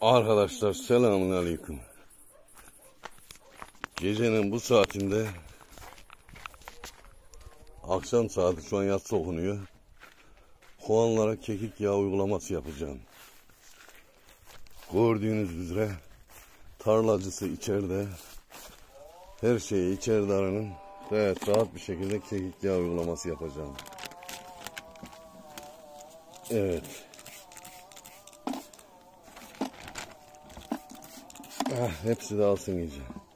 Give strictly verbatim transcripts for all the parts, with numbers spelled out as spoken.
Arkadaşlar selamünaleyküm. Gecenin bu saatinde, akşam saati, şu an yatsı okunuyor. Kovanlara kekik yağı uygulaması yapacağım. Gördüğünüz üzere tarlacısı içeride. Her şeyi içeride aranın. Gayet rahat bir şekilde kekik yağı uygulaması yapacağım. Evet. Ah, hepsi de alsın iyice.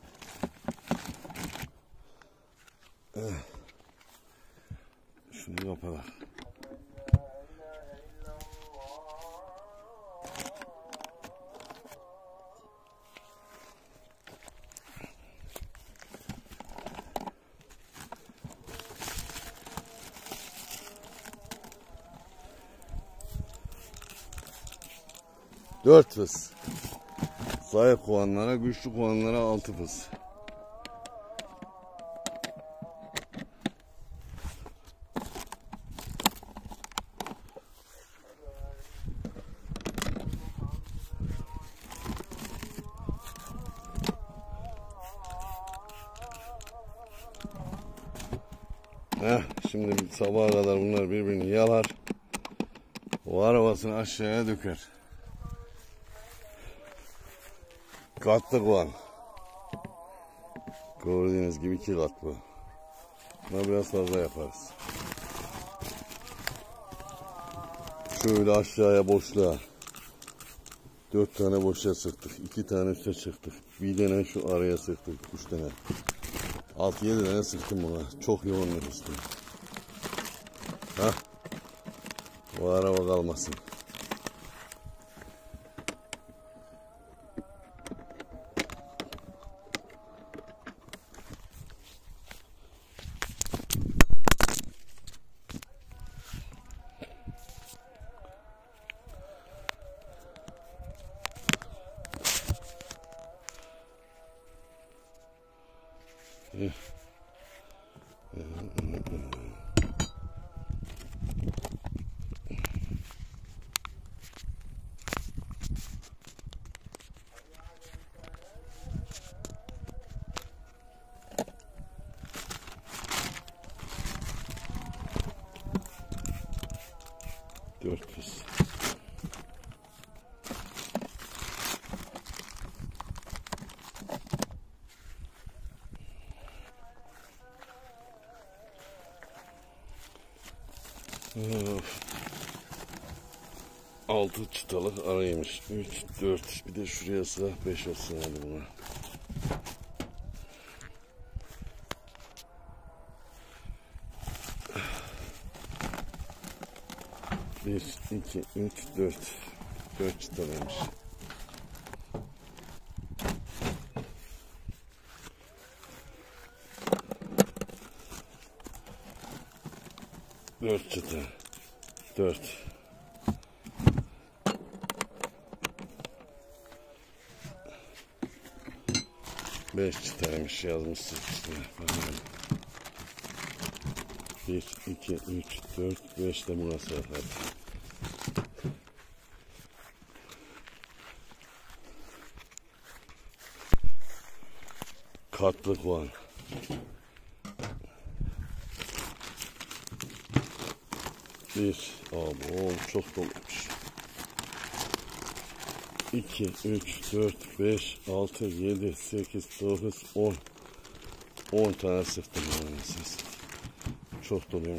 Ah. Şunu kapatalım. Dört fıs. Zayıf kovanlara, güçlü kovanlara altı fıs. Heh, şimdi sabaha kadar bunlar birbirini yalar. O arabasını aşağıya döker. Katlı kovan. Gördüğünüz gibi iki kat bu. Buna biraz fazla yaparız. Şöyle aşağıya boşluğa. Dört tane boşluğa sıktık. iki tane üste çıktık. Bir tane şu araya sıktık. Üç tane. Altı yedi tane sıktım buna. Çok yoğun nüfuslu. Hah. O araba kalmasın. Dört fıs. Of. Altı çıtalık araymış. Üç, dört. Bir de şuraya sıra beş olsun hadi buna. Bir, iki, üç, dört. Dört çıtalıymış. Dört çıta. Dört. Beş çıtaymış yazmışsın. Bir, iki, üç, dört, beş de buna sıra. Katlı kovan. Bir, abi çok dolmuş. iki, üç, dört, beş, altı, yedi, sekiz, dokuz, on. on tane sıktım yani siz. Çok doluymuş.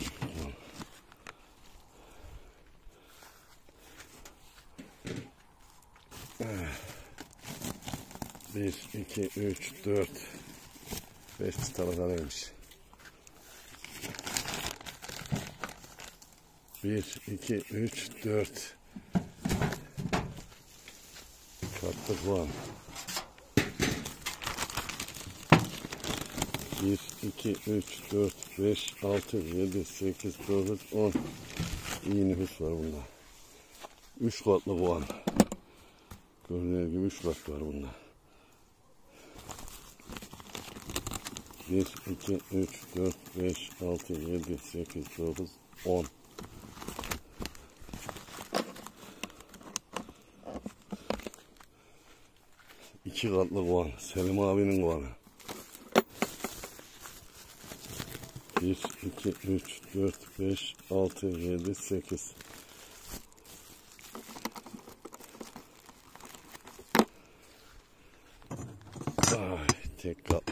bir, iki, üç, dört, beş çıtalık alıyormuş. bir, iki, üç, dört. Katlı kovan. bir, iki, üç, dört, beş, altı, yedi, sekiz, dokuz, on. İyi nüfus var bunda. üç katlı kovan. Gördüğünüz gibi üç kat var bunda. bir, iki, üç, dört, beş, altı, yedi, sekiz, dokuz, on. iki katlı kovan. Selim abinin kovanı. bir, iki, üç, dört, beş, altı, yedi, sekiz. Ay, tek katlı.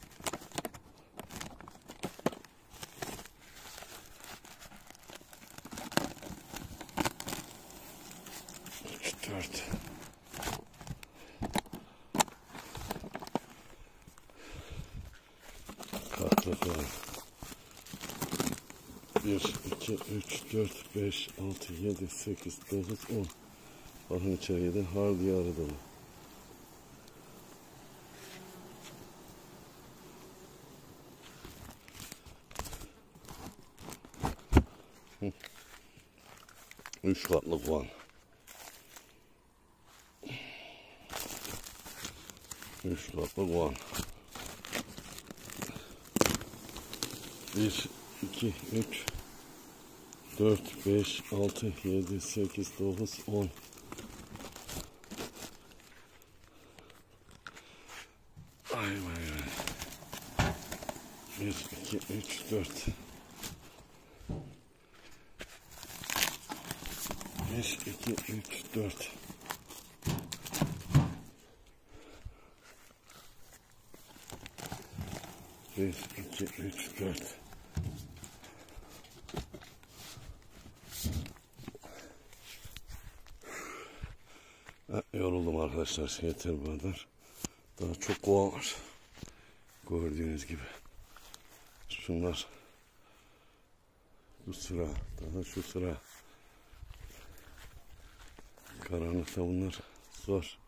üç, dört. Katlı kovan. bir, iki, üç, dört, beş, altı, yedi, sekiz, dokuz, on. Bakın içeriye de har diyarı dolu. Üç katlı kovan. Üç katlı kovan. Bir, iki, üç, dört, beş, altı, yedi, sekiz, dokuz, on. Ay vay vay. Bir, iki, üç, dört. Bir, iki, üç, dört. Bir, iki, üç, dört. Ha, yoruldum arkadaşlar. Yeter bu kadar. Daha çok kovan var. Gördüğünüz gibi. Şunlar. Bu sıra. Daha şu sıra. Karanlıkta bunlar zor.